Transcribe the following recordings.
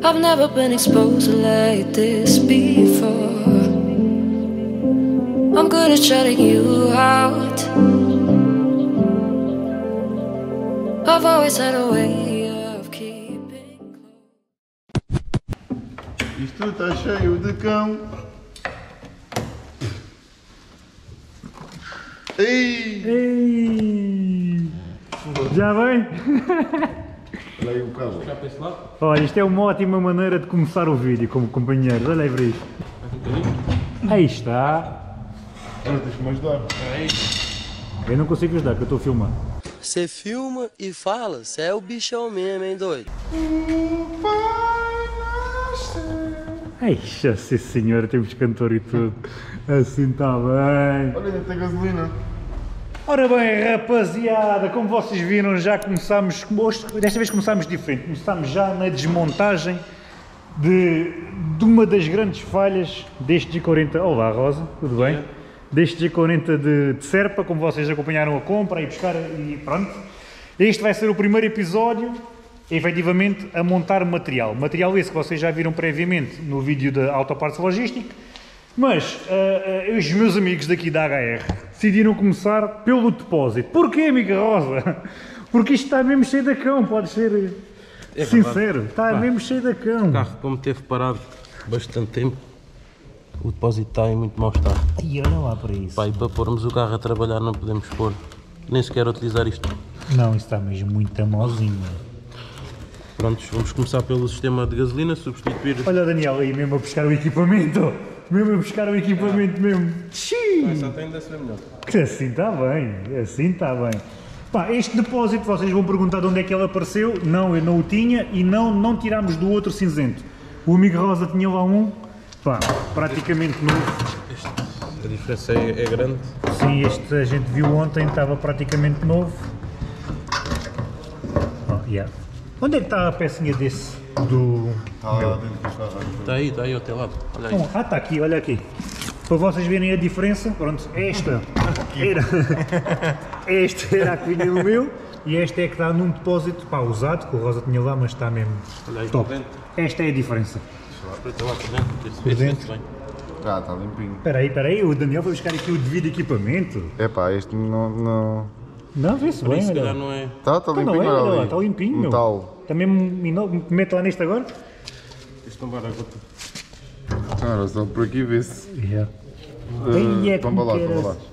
I've never been exposed like this before. I'm good at shutting you out. I've always had a way of keeping close. Isto está cheio de cão. Ei! Já vem? Olha aí o cabo. Olha, isto é uma ótima maneira de começar o vídeo como companheiros. Olha aí para isto. Aí está. Olha, tens que me ajudar. Eu não consigo ajudar, porque eu estou a filmar. Você filma e fala, você é o bichão mesmo, hein, doido? Ai, sim senhora, temos cantor e tudo. Assim está bem. Olha, ainda tem gasolina. Ora bem, rapaziada, como vocês viram, já começámos, desta vez começámos diferente. Começámos já na desmontagem de uma das grandes falhas deste G40. Olá, Rosa, tudo bem? Deste G40 de Serpa, como vocês acompanharam a compra e buscar e pronto. Este vai ser o primeiro episódio, efetivamente, a montar material. Material esse que vocês já viram previamente no vídeo da Autopartes Logística. Mas os meus amigos daqui da HR decidiram começar pelo depósito. Porquê, amiga Rosa? Porque isto está mesmo cheio de cão, pode ser sincero. Está mesmo cheio de cão. O carro, como teve parado bastante tempo, o depósito está em muito mau estado. E olha lá para isso. Pá, e para pormos o carro a trabalhar não podemos pôr, nem sequer utilizar isto. Não, isso está mesmo muito amosinho. Prontos, vamos começar pelo sistema de gasolina, substituir... Olha Daniel aí mesmo a buscar o equipamento. Mesmo a buscar o equipamento mesmo. Só tem de ser melhor. Assim está bem, assim está bem. Pá, este depósito, vocês vão perguntar de onde é que ele apareceu. Não, eu não o tinha e não tirámos do outro cinzento. O amigo Rosa tinha lá um, pá, praticamente novo. A diferença é grande. Sim, este a gente viu ontem, estava praticamente novo. Oh, yeah. Onde é que está a pecinha desse? Está lá dentro do carro. Está aí ao teu lado. Olha aí. Ah, está aqui, olha aqui. Para vocês verem a diferença, pronto, esta era a que vinha no meu e esta é que está num depósito, pá, usado, que o Rosa tinha lá, mas está mesmo Olha aí top. por dentro. Esta é a diferença. Espreita lá por dentro, que Por esse dentro. bem. Ah, está limpinho. Espera aí, o Daniel vai buscar aqui o devido equipamento. Epá, este não... Não, vê-se Por bem, isso, se olha. calhar não é... Está limpinho, Não é, olha olha lá, ali. está limpinho, meu. Metal. Também mete lá neste agora? Isto não vai dar conta. Ora, só por aqui vê-se. Yeah. Aí é Tomba como lá, que era. tomba lá.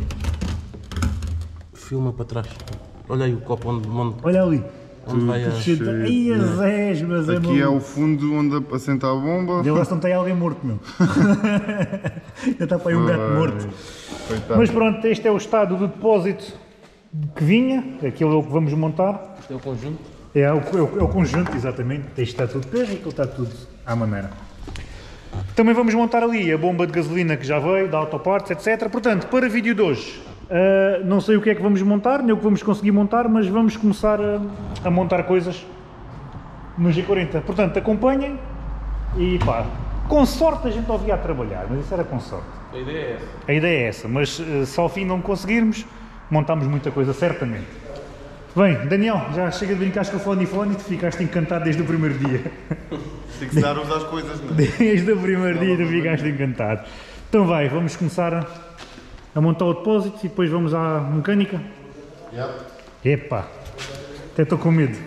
Filma para trás. Olha aí o copo onde Olha ali. vai a... Aí as és, mas é Aqui é o fundo onde assenta a bomba. Deu lá se não tem alguém morto, meu. Já está para aí um gato morto. Coitado. Mas pronto, este é o estado do depósito que vinha, aquilo é o que vamos montar. Isto é o conjunto. É o conjunto, exatamente. Este está tudo perto e aquilo está tudo à maneira. Também vamos montar ali a bomba de gasolina que já veio, da Autopartes, etc. Portanto, para o vídeo de hoje, não sei o que é que vamos montar, nem o que vamos conseguir montar, mas vamos começar a montar coisas no G40. Portanto, acompanhem e pá, com sorte a gente ouvia a trabalhar, mas isso era com sorte. A ideia é essa. A ideia é essa, mas se ao fim não conseguirmos, montamos muita coisa, certamente. Bem, Daniel, já chega de brincar com o fone e tu ficaste encantado desde o primeiro dia. Tem que se dar umas às coisas, não é? Desde o primeiro dia tu ficaste encantado. Então vai, vamos começar a montar o depósito e depois vamos à mecânica. Yeah. Epá, até estou com medo.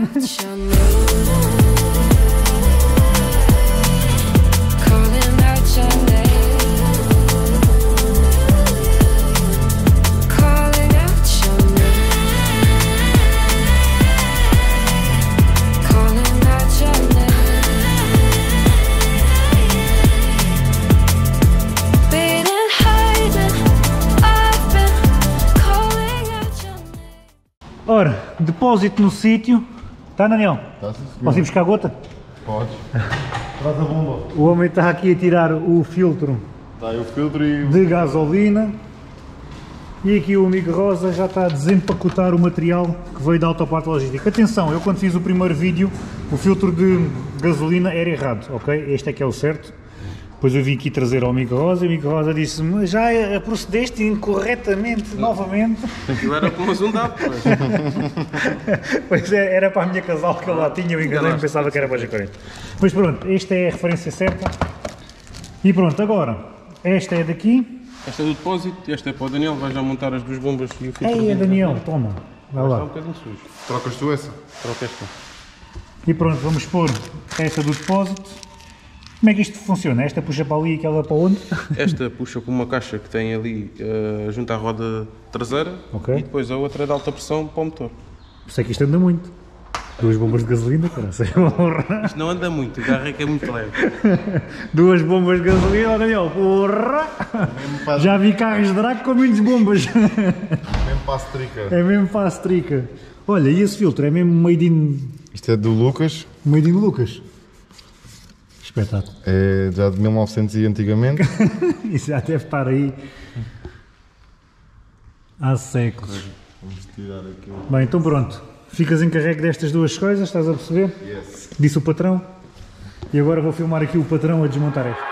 Calling out your name. Calling out your name. Calling out your name. Been hiding. I've been calling out your name. Ora, depósito no sítio. Tá, Daniel? Está sim, senhor. Posso ir buscar a gota? Podes. Traz a bomba. O homem está aqui a tirar o filtro Está aí o filtro e... de gasolina. E aqui o amigo Rosa já está a desempacotar o material que veio da Autoparte Logística. Atenção, eu quando fiz o primeiro vídeo, o filtro de gasolina era errado, ok? Este é que é o certo. Depois eu vim aqui trazer ao amigo Rosa e o amigo Rosa disse-me: já procedeste incorretamente, novamente. Aquilo era como um dado, pois. Pois é, era para a minha casal que eu lá tinha, eu enganei-me, pensava que era para a G40. Mas pronto, esta é a referência certa. E pronto, agora, esta é daqui. Esta é do depósito e esta é para o Daniel, vai já montar as duas bombas e o filtro. Ei, Daniel, toma, vai Está um lá. bocadinho sujo. Trocas tu essa? Troca esta. E pronto, vamos pôr esta do depósito. Como é que isto funciona? Esta puxa para ali e aquela para onde? Esta puxa com uma caixa que tem ali junto à roda traseira Ok. e depois a outra é de alta pressão para o motor. Sei que isto anda muito. 2 bombas de gasolina, cara, sei porra. Isto não anda muito, o carro é que é muito leve. 2 bombas de gasolina, olha Daniel, porra! Já vi carros de Draco com menos bombas. Mesmo para a strica. É mesmo para a strica. Olha, e esse filtro é mesmo made in Isto é do Lucas, Lucas. Espetáculo. é já de 1900 e antigamente. Isso já deve estar aí há séculos. Vamos tirar aqui. Bem, então pronto. Ficas encarregue destas duas coisas, estás a perceber? Yes. Disse o patrão. E agora vou filmar aqui o patrão a desmontar esta.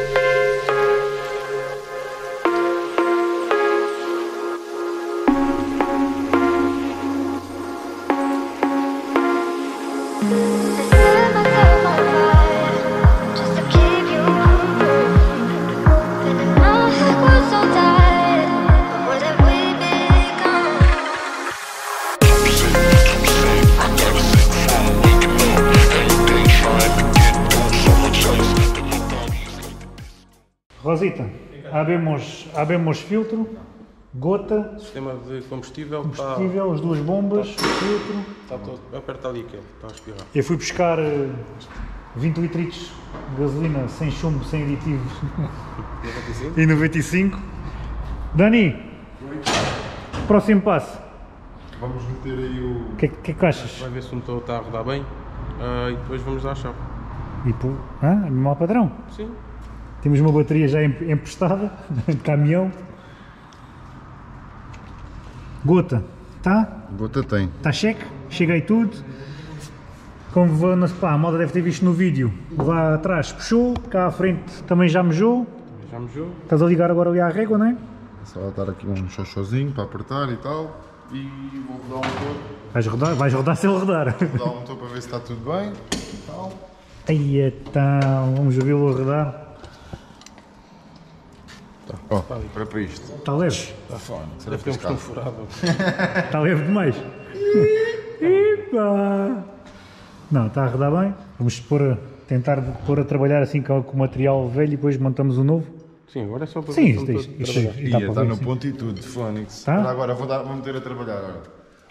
Just to keep you feeling my heart was so tight. What have we become? Rosita, abemos filtro, gota, Sistema de combustível, combustível, as duas bombas, filtro. está todo. Aperta ali aquele, está a espirrar. Eu fui buscar 20 litros de gasolina sem chumbo, sem aditivos e 95. Dani, próximo passo. Vamos meter aí o. O que é que achas? Vai ver se o motor está a rodar bem e depois vamos dar a chave. E pô, mal padrão. Sim. Temos uma bateria já emprestada, de caminhão. Gota, tá? Gota tem. Está cheque? Chega aí tudo. Como a malta deve ter visto no vídeo, lá atrás puxou, cá à frente também já mejou. Já mejou. Estás a ligar agora ali à régua, não é? É só dar aqui um xoxozinho para apertar e tal. E vou rodar o motor. Vais rodar sem ele rodar. Rodar o motor para ver se está tudo bem. E tal. Aí então, vamos ouvi-lo a rodar. Ó, para isto. Está leve? Deve ter um botão furado. Está leve demais? Epa! Não, está a rodar bem. Vamos tentar pôr a trabalhar assim com o material velho e depois montamos o novo. Sim, agora é só para Sim, ver se isto o motor trabalhar. dá Ia, para está ver, no sim. ponto e tudo, Fónix. Tá? Agora vou meter a trabalhar agora.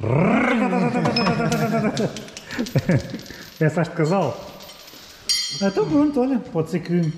Pensaste de casal? Então pronto, olha, pode ser que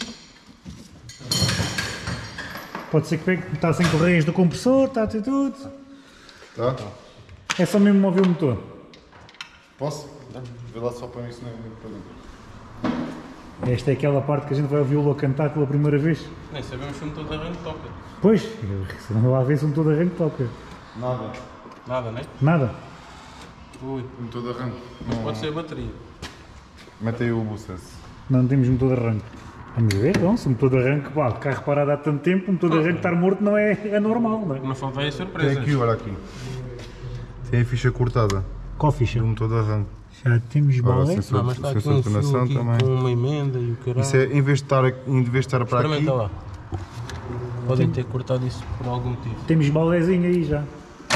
está sem correias do compressor, está tudo. Tá? É só mesmo mover o motor. Posso? Vê lá só para isso não é muito para dentro. Esta é aquela parte que a gente vai ouvir o a cantar pela primeira vez. Nem sabemos se o motor de arranque toca. Pois, se não lá ver se o motor de arranque toca. Nada. Nada, né? Nada. Ui, Motor de arranque. pode ser a bateria. Mete aí o buças. Não temos motor de arranque. Vamos ver, então, se o motor de arranque, pá, o carro parado há tanto tempo, o motor de arranque estar morto não é normal, não é? Não falta aí a Tem surpresa. aqui, olha aqui. Tem a ficha cortada Qual ficha? do motor de arranque. Já temos Ora, balé. sensor, Não, mas está aqui sensor um de tonação fio aqui também. com uma emenda e o caralho. Isso é, em vez de estar para aqui, Experimenta lá. Podem ter cortado isso por algum motivo. Temos balézinho aí já.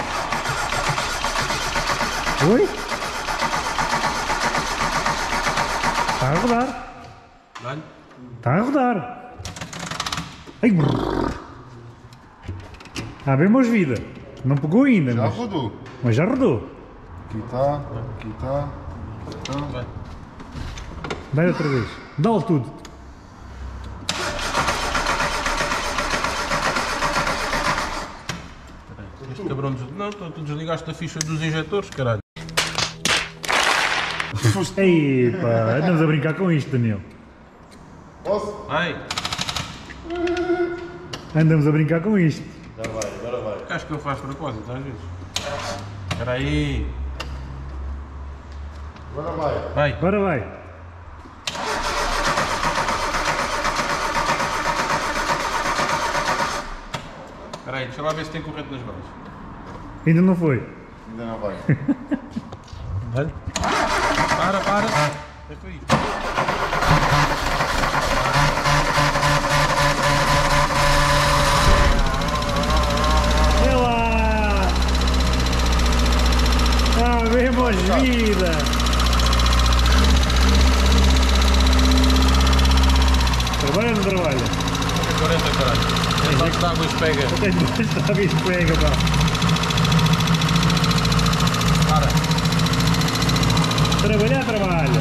Oi? Está a rodar. Dá-lhe? Está a rodar. Ai, brrr. Abemos vida. Não pegou ainda, já rodou. mas já rodou. Aqui está, aqui está. Vai. Dá-lhe outra vez. Dá-lhe tudo. Este cabrão Não, tu desligaste a ficha dos injetores, caralho. Ei, pá, andamos a brincar com isto, Daniel. Posso? Ai, Andamos a brincar com isto. acho que ele faz propósito às vezes. Espera aí. Agora vai. Vai. Agora vai. Espera aí, deixa lá ver se tem corrente nas velas. Ainda não foi? Ainda não vai. Olha. Para. É para isso. É lá! Ah, vemos vida! Trabalha ou não trabalha? 40, caralho. Debaixo de água e pega. Até debaixo de água e pega, pá. Para. Trabalha.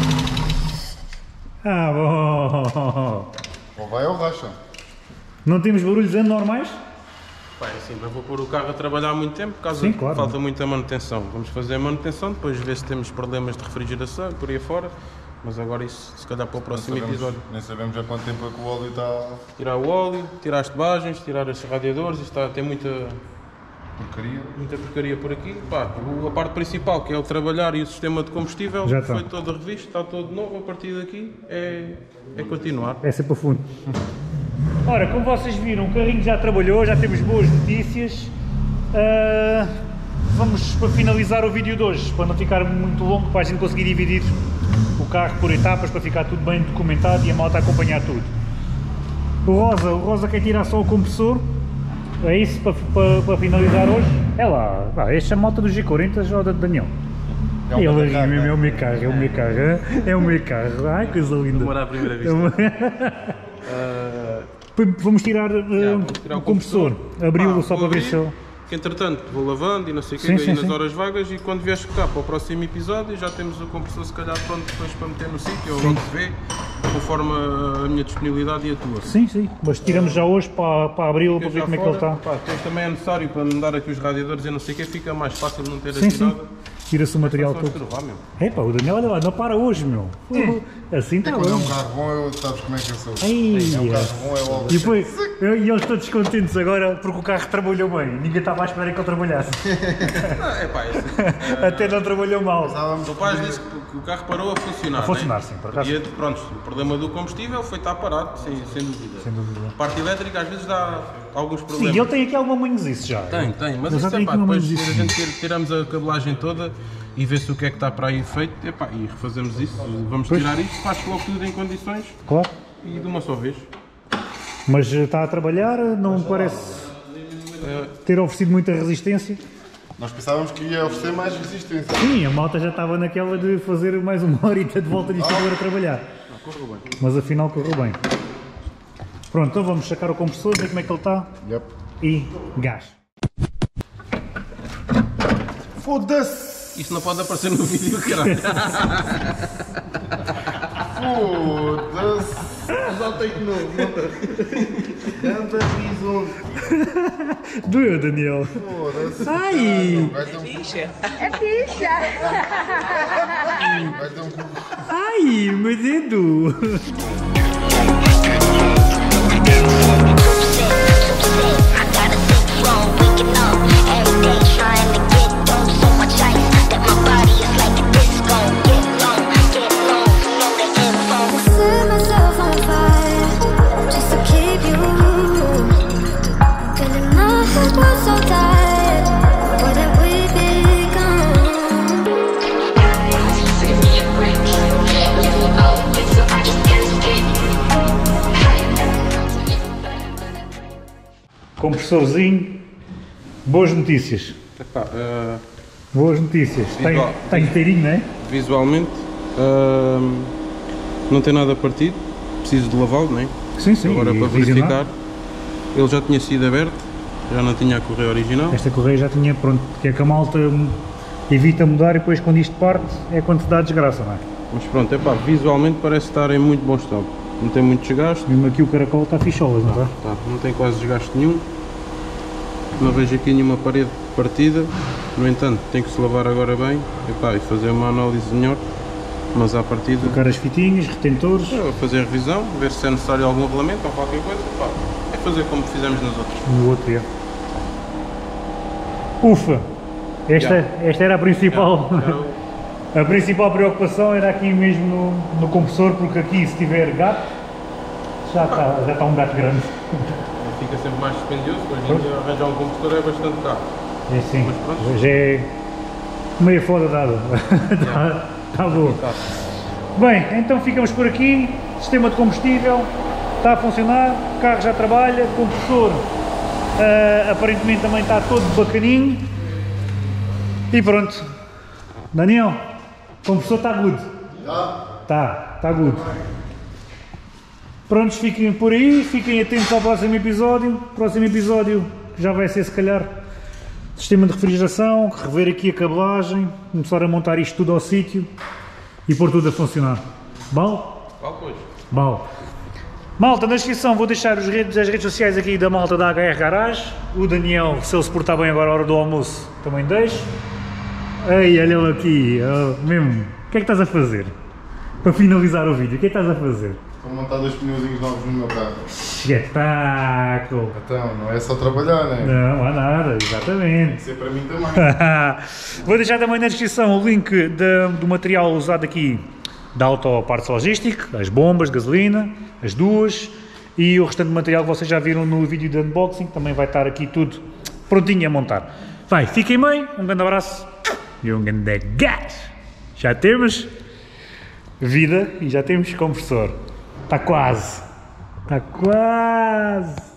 Ah, bom. Ou vai ou racha. Não temos barulhos anormais? Pá, é assim, eu vou pôr o carro a trabalhar há muito tempo, por causa Sim, que claro. falta muita manutenção. Vamos fazer a manutenção, depois ver se temos problemas de refrigeração e por aí fora. Mas agora isso, se calhar para o próximo episódio. Nem sabemos há quanto tempo é que o óleo está Tirar o óleo, tirar as tubagens, tirar os radiadores, isto tem muita porcaria. por aqui. Pá, a parte principal, que é o trabalhar e o sistema de combustível, Já está. foi todo revisto, está todo novo. A partir daqui é continuar. É sempre a fundo. Ora, como vocês viram, o carrinho já trabalhou, já temos boas notícias. Vamos para finalizar o vídeo de hoje, para não ficar muito longo, para a gente conseguir dividir o carro por etapas, para ficar tudo bem documentado e a malta acompanhar tudo. O Rosa quer tirar só o compressor, é isso para finalizar hoje. É lá, esta é a malta do G40 ou da Daniel. É um Ele carro, ri mesmo, né? é o meu carro, é o meu carro, ai coisa linda. Demora à primeira vista. Vamos tirar, vamos tirar o compressor, abriu-lo só para ver se ele... Que entretanto vou lavando e não sei o que, Sim, aí sim, nas sim. horas vagas, e quando vieres cá para o próximo episódio já temos o compressor se calhar pronto depois para meter no sítio, ou logo se vê, conforme a minha disponibilidade e a tua. Sim, mas tiramos já hoje para abri-lo, para ver Já como é que ele fora, está. pá, depois também é necessário para mudar aqui os radiadores e não sei o que, fica mais fácil não ter Sim, aqui sim. nada. Tira-se o material Só todo. escrevar, meu. É pá, o Daniel, olha lá, não para hoje, meu. Assim está Quando é um bom. carro bom, sabes como é que eu sou. Ai, É um carro bom, é logo. e depois, e eles todos contentes agora porque o carro trabalhou bem. Ninguém estava à espera que ele trabalhasse. É pá, é assim. Até não trabalhou mal. Estávamos O pai disse que o carro parou a funcionar. A funcionar, né? sim, por acaso. E, pronto, o problema do combustível foi estar parado, sem dúvida. Sem dúvida. A parte elétrica às vezes dá alguns Sim, problemas. ele tem aqui alguma manhosice já. Tem, mas Ele já isso tem é pá, aqui uma depois manhosice. a gente tiramos a cabelagem toda e vê-se o que é que está para aí feito, epá, e refazemos isso, vamos tirar isto, faz logo tudo em condições Claro. e de uma só vez. Mas está a trabalhar, não me parece ter oferecido muita resistência. Nós pensávamos que ia oferecer mais resistência. Sim, a malta já estava naquela de fazer mais uma horita de volta disto agora a trabalhar. Correu bem. Mas afinal correu bem. Pronto, então vamos sacar o compressor, ver como é que ele está Yep. e gás. Foda-se! Isso não pode aparecer no vídeo, caralho. Foda-se! Já tem que novo, Ganda horizonte. Doeu, Daniel. Foda-se! Ai! Vai ter um Ficha. Vai ter um Ai, meu dedo! I gotta think wrong, waking up every day trying to get through so much ice that my body is like a disco. Get low, know the info. Set myself on fire just to keep you. Feeling my head was so tired. What have we become? Compressorzinho. Boas notícias. Epá, Boas notícias. Está inteirinho, não é? visualmente não tem nada partido, preciso de lavá-lo, não é? Sim, sim. Agora e para revisionar. verificar, ele já tinha sido aberto, já não tinha a correia original. Esta correia já tinha, pronto, que é que a malta evita mudar e depois quando isto parte é quando se dá a desgraça, não é? Mas pronto, epá, visualmente parece estar em muito bom estado. Não tem muito desgaste, Mesmo aqui o caracol está ficholas, não está? tá, não tem quase desgaste nenhum. Não vejo aqui nenhuma parede partida. No entanto, tem que se lavar agora bem, epá, e fazer uma análise melhor. Mas à partida, Colocar as fitinhas, retentores, fazer a revisão, ver se é necessário algum rolamento ou qualquer coisa. Epá, é fazer como fizemos nas outras. no outro é. Ufa! Esta era a principal. Era o- A principal preocupação era aqui mesmo no compressor, porque aqui se tiver gato, já está um gato grande. fica sempre mais dispendioso, hoje em dia arranjar um compressor é bastante caro. É sim, Mas pronto. hoje é meia foda dada. Tá bom. Bem, então ficamos por aqui, sistema de combustível está a funcionar, o carro já trabalha, o compressor aparentemente também está todo bacaninho e pronto. Daniel, o compressor está good? Está good. Prontos, fiquem por aí, fiquem atentos ao próximo episódio. O próximo episódio já vai ser se calhar sistema de refrigeração, rever aqui a cabelagem, começar a montar isto tudo ao sítio e pôr tudo a funcionar. Bom? Qual coisa? Bom. Malta, na descrição vou deixar as redes sociais aqui da malta da HR Garage. O Daniel, se ele se portar bem agora à hora do almoço, também deixo. Ei, olha ele aqui, mesmo. O que é que estás a fazer? Para finalizar o vídeo, o que é que estás a fazer? Estou a montar 2 pneuzinhos novos no meu carro. Espetáculo! Então, não é só trabalhar, né? Não há nada, Tem exatamente. que ser para mim também. Vou deixar também na descrição o link do material usado aqui da Auto Parts Logistic, as bombas de gasolina, as duas, e o restante material que vocês já viram no vídeo de unboxing, também vai estar aqui tudo prontinho a montar. Vai, fiquem bem, um grande abraço e um grande gás! Já temos vida e já temos compressor. Está quase! Está quase!